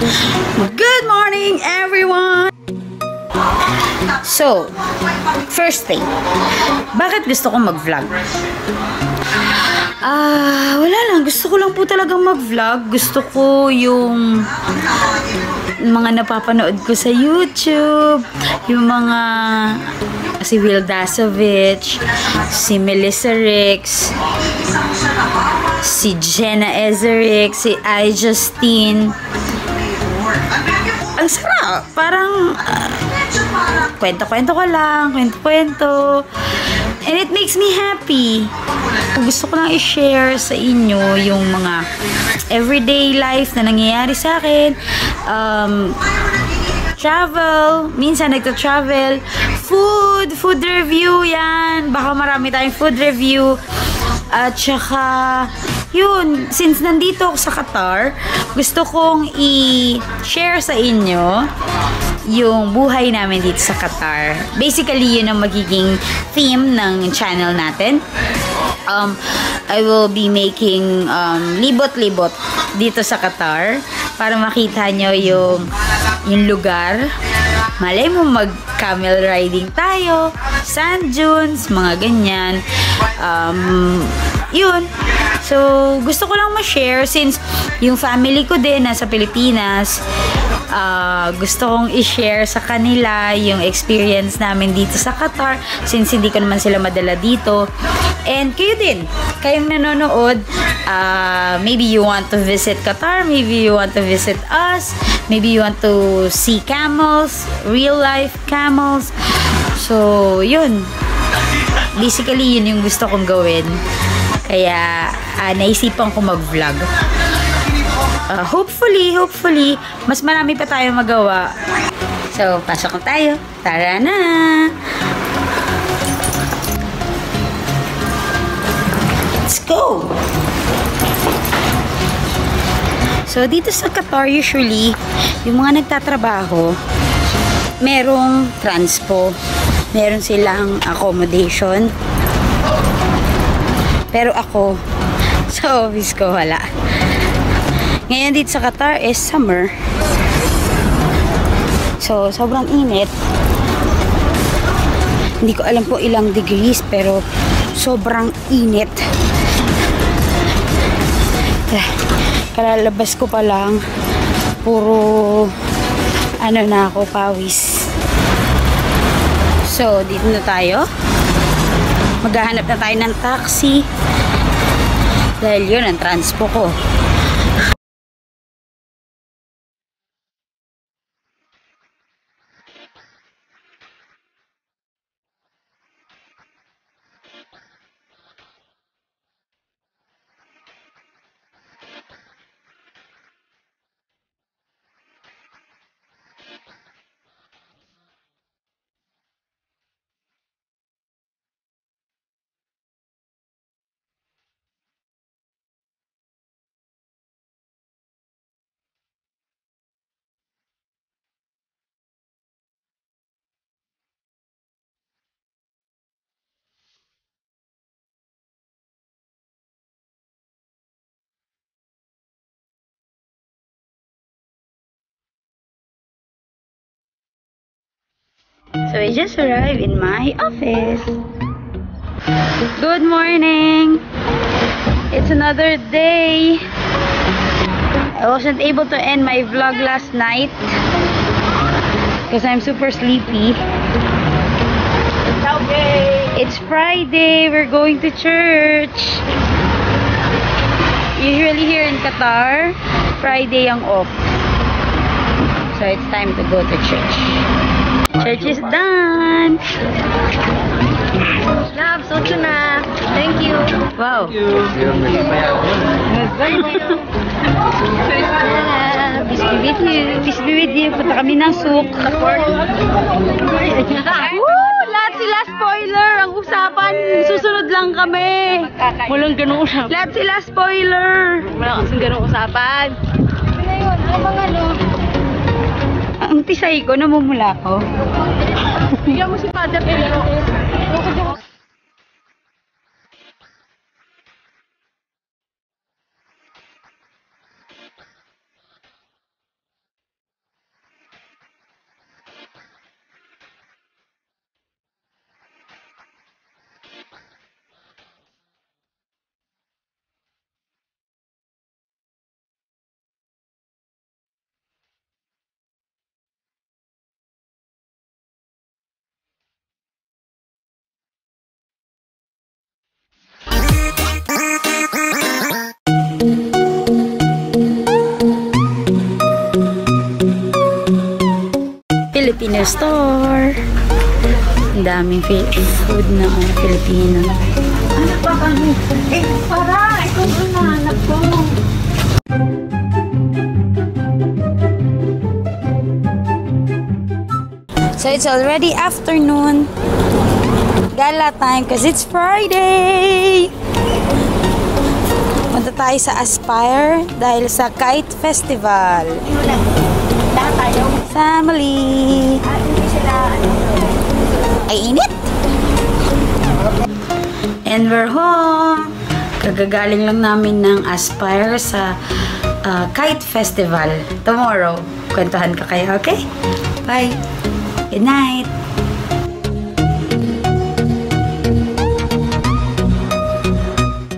Good morning, everyone! So, first thing, bakit gusto ko mag-vlog? Wala lang. Gusto ko lang po talagang mag-vlog. Gusto ko yung mga napapanood ko sa YouTube, yung mga si Will Dasovich, si Melissa Ricks, si Jenna Ezerick, si I Justine. Ang sarap. Parang kwento-kwento ko lang, kwento-kwento. And it makes me happy. Gusto ko lang i-share sa inyo yung mga everyday life na nangyayari sa akin. Travel. Minsan nagta-travel. Food review yan. Baka marami tayong food review. At saka, yun, since nandito ako sa Qatar, gusto kong i-share sa inyo yung buhay namin dito sa Qatar. Basically, yun ang magiging theme ng channel natin. I will be making libot-libot dito sa Qatar para makita nyo yung lugar. Malay mo mag-camel riding tayo, sand dunes, mga ganyan. Yun. So, gusto ko lang ma-share since yung family ko din nasa Pilipinas. Gusto kong i-share sa kanila yung experience namin dito sa Qatar since hindi ko naman sila madala dito. And kayo din, kayong nanonood, maybe you want to visit Qatar, maybe you want to visit us, maybe you want to see camels, real life camels. So, yun. Basically, yun yung gusto kong gawin. Kaya, naisipan ko mag-vlog. Hopefully, mas marami pa tayo magawa. So, pasok na tayo. Tara na! Let's go! So, dito sa Qatar, usually, yung mga nagtatrabaho, merong transpo. Meron silang accommodation. Pero ako, sa office ko, wala. Ngayon dito sa Qatar is summer. So, sobrang init. Hindi ko alam po ilang degrees, pero sobrang init. Kalalabas ko pa lang, puro na ako, pawis. So, dito na tayo. Maghahanap na tayo ng taxi. Dahil yun ang transpo ko. So, I just arrived in my office. Good morning! It's another day. I wasn't able to end my vlog last night because I'm super sleepy. It's Friday. We're going to church. Usually here in Qatar, Friday ang off. So, it's time to go to church. Church is done. Love, soju na. Thank you. Wow. Peace be with you. Peace be with you. Punta kami ng souk. Lahat sila spoiler. Ang usapan, susunod lang kami. Walang ganung usapan. Lahat sila spoiler. Walang kasing ganung usapan. Ano na yun? Ano bang ano? Ang tisay ko, namumula ko. Bigyan mo si Father pero Filipino store. Ang daming food na Filipino. Ano ba kami? Para! Ikaw ang nahanap ko. So it's already afternoon. Gala time because it's Friday. Punta tayo sa Aspire dahil sa Kite Festival. Family. Ay, init! And we're home. Kagagaling lang namin ng Aspire sa Kite Festival. Tomorrow, kwentuhan ko kayo, okay? Bye! Good night!